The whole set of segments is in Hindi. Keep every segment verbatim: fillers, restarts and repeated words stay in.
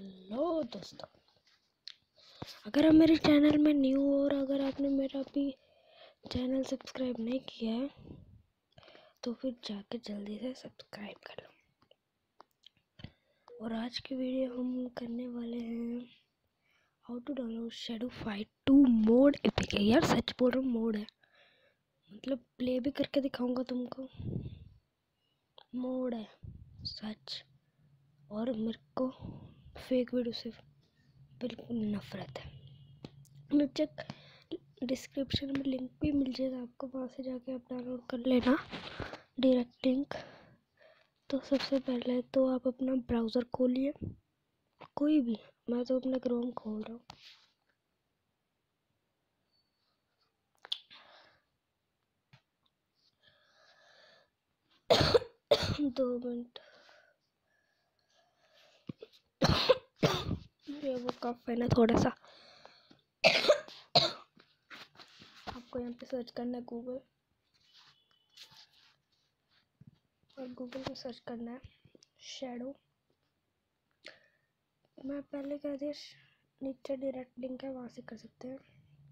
हेलो दोस्तों, अगर आप मेरे चैनल में न्यू हो और अगर आपने मेरा अभी चैनल सब्सक्राइब नहीं किया है तो फिर जाके जल्दी से सब्सक्राइब कर लो। और आज की वीडियो हम करने वाले हैं how to download shadow fight two mod epic है। यार सच बोल रहा हूँ, मोड है मतलब प्ले भी करके दिखाऊंगा तुमको। मोड है सच। और मेरे को फेक वीडियो से बिल्कुल नफरत है। नीचे डिस्क्रिप्शन में लिंक भी मिल जाएगा आपको, वहाँ से जाके आप डाउनलोड कर लेना डायरेक्ट लिंक। तो सबसे पहले तो आप अपना ब्राउज़र खोलिए, कोई भी। मैं तो अपना क्रोम खोल रहा हूँ। दो मिनट। ये वो कफ है ना थोड़ा सा। आपको यहाँ पे सर्च करना है गूगल, और गूगल में सर्च करना है शैडो। मैं पहले कह दिया, नीचे डायरेक्ट लिंक है, वहाँ से कर सकते हैं।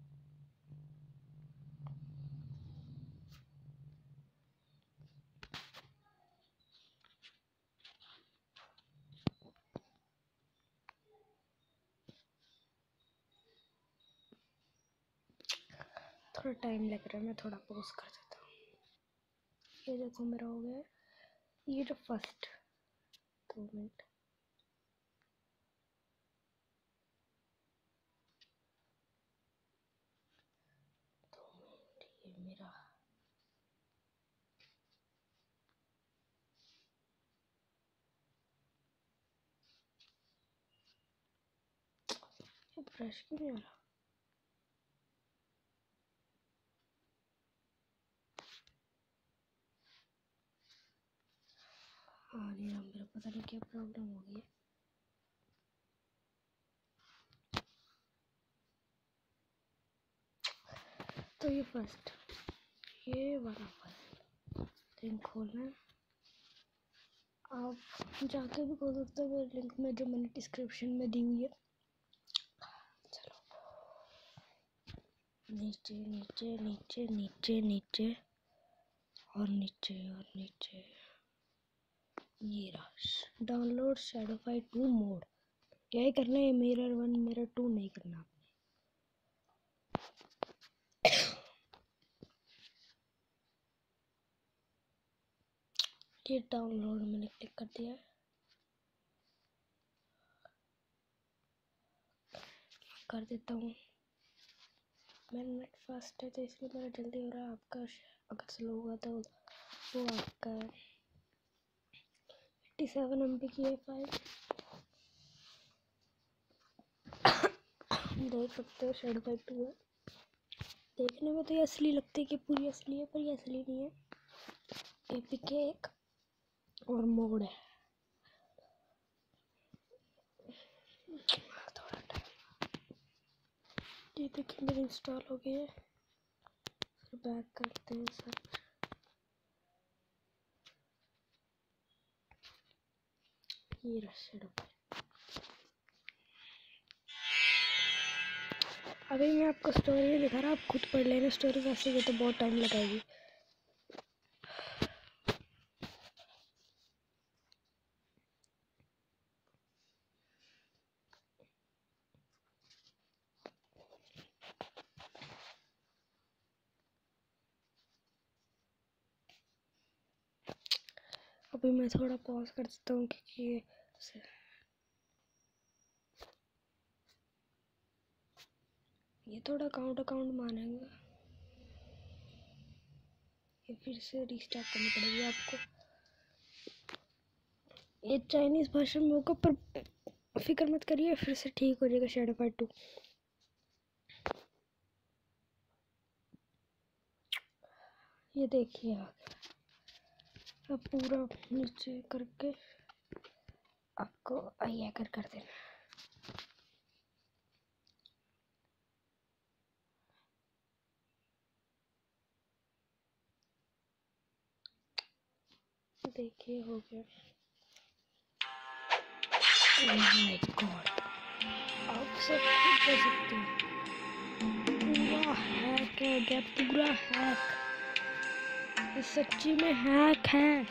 थोड़ा टाइम लग रहा है, मैं थोड़ा पॉज कर देता हूँ। ये देखो मेरा हो गया, ये जो फर्स्ट दो मिनट। दो मिनट ये मेरा ये ब्रश क्यों नहीं आ रहा। हाँ नहीं रहा, मेरा पता नहीं क्या प्रॉब्लम हो गई है। तो ये फर्स्ट, ये वाला फर्स्ट लिंक खोलना है। आप जाके भी खोल सकते हो मेरे लिंक में जो मैंने डिस्क्रिप्शन में दी हुई है। चलो नीचे नीचे नीचे नीचे नीचे और नीचे और नीचे, ये रहा download shadow fight two mod. यही करना है, मिरर वन मिरर टू नहीं करना। ये डाउनलोड मैंने क्लिक कर दिया है। कर देता हूँ। मेरा नेट फास्ट है तो इसलिए मेरा जल्दी हो रहा है। आपका अगर स्लो हुआ तो वो आपका है। एट्टी सेवन एम बी की है फाइल, देख सकते हो। शैडो फाइट टू है। देखने में तो ये असली लगती है कि पूरी असली है, पर ये असली नहीं है। एपिक है एक और मोड है। थोड़ा टाइम। ये देखिए मेरे इंस्टॉल हो गए। फिर बैक करते हैं सब। ये रहा शैडो फाइट। अभी मैं आपको स्टोरी नहीं दिखा रहा, आप खुद पढ़ लेना स्टोरी। वैसे ये तो बहुत टाइम लगाएगी। अभी मैं थोड़ा पॉज कर देता हूँ क्योंकि ये ये थोड़ा काउंट अकाउंट मानेंगे। ये फिर से रीस्टार्ट करनी पड़ेगी आपको। ये चाइनीज भाषा में होगा, पर फिक्र मत करिए, फिर से ठीक हो जाएगा शैडो फाइट टू। ये देखिए अब पूरा नीचे करके आपको आई कर कर देना। देखिए हो गया। माय गॉड, आप सब खुद कर सकते हैं। पूरा हैक है क्या? पूरा हैक, ये सच्ची में हैक है।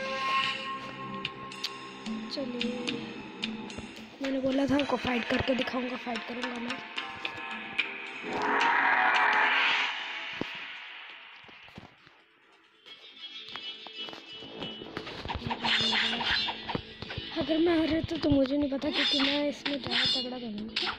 चलिए, मैंने बोला था आपको फाइट करके दिखाऊंगा, फाइट करूंगा मैं। अगर मैं हार रहा तो मुझे नहीं पता, क्योंकि मैं इसमें ज़्यादा तगड़ा बनूंगा।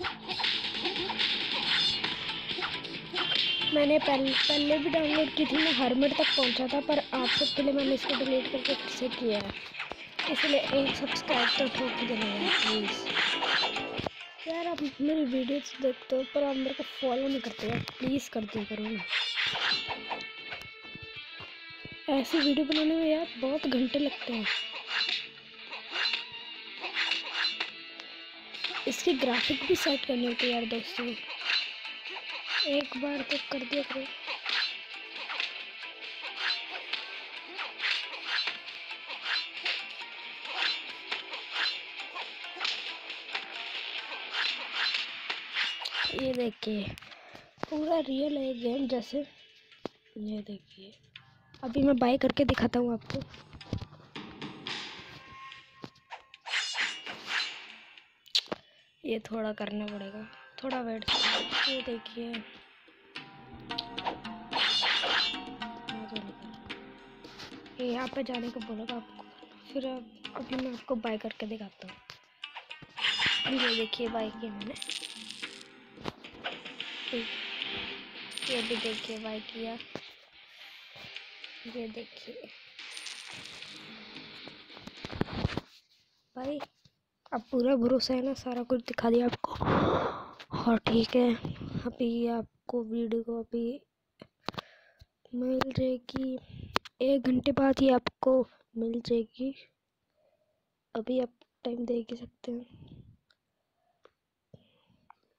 मैंने पहले पहले भी डाउनलोड की थी, मैं हरमट तक पहुंचा था, पर आप सबके लिए मैंने इसको डिलीट करके फिर से किया है। इसलिए एक सब्सक्राइब तो ठोक देना यार प्लीज़। यार आप मेरी वीडियोस देखते हो पर आप मेरे को फॉलो नहीं करते यार, प्लीज़ कर दिया करो ना। ऐसी वीडियो बनाने में यार बहुत घंटे लगते हैं। इसकी ग्राफिक भी सेट करनी होती है यार दोस्तों, एक बार तो कर दिया करो। ये देखिए पूरा रियल है गेम जैसे। ये देखिए अभी मैं बाय करके दिखाता हूँ आपको। ये थोड़ा करना पड़ेगा, थोड़ा वेट। ये देखिए ये यहाँ पे जाने को बोलेगा आपको, फिर अब अभी मैं आपको बाय करके दिखाता हूँ। ये देखिए बाय किया मैंने, ये भी देखिए बाय किया। ये देखिए भाई, अब पूरा भरोसा है ना, सारा कुछ दिखा दिया आपको। हाँ ठीक है, अभी आपको वीडियो को अभी मिल जाएगी, एक घंटे बाद ही आपको मिल जाएगी। अभी आप टाइम देख ही सकते हैं।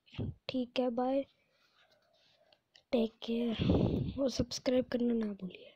ठीक है, बाय, टेक केयर और सब्सक्राइब करना ना भूलिए।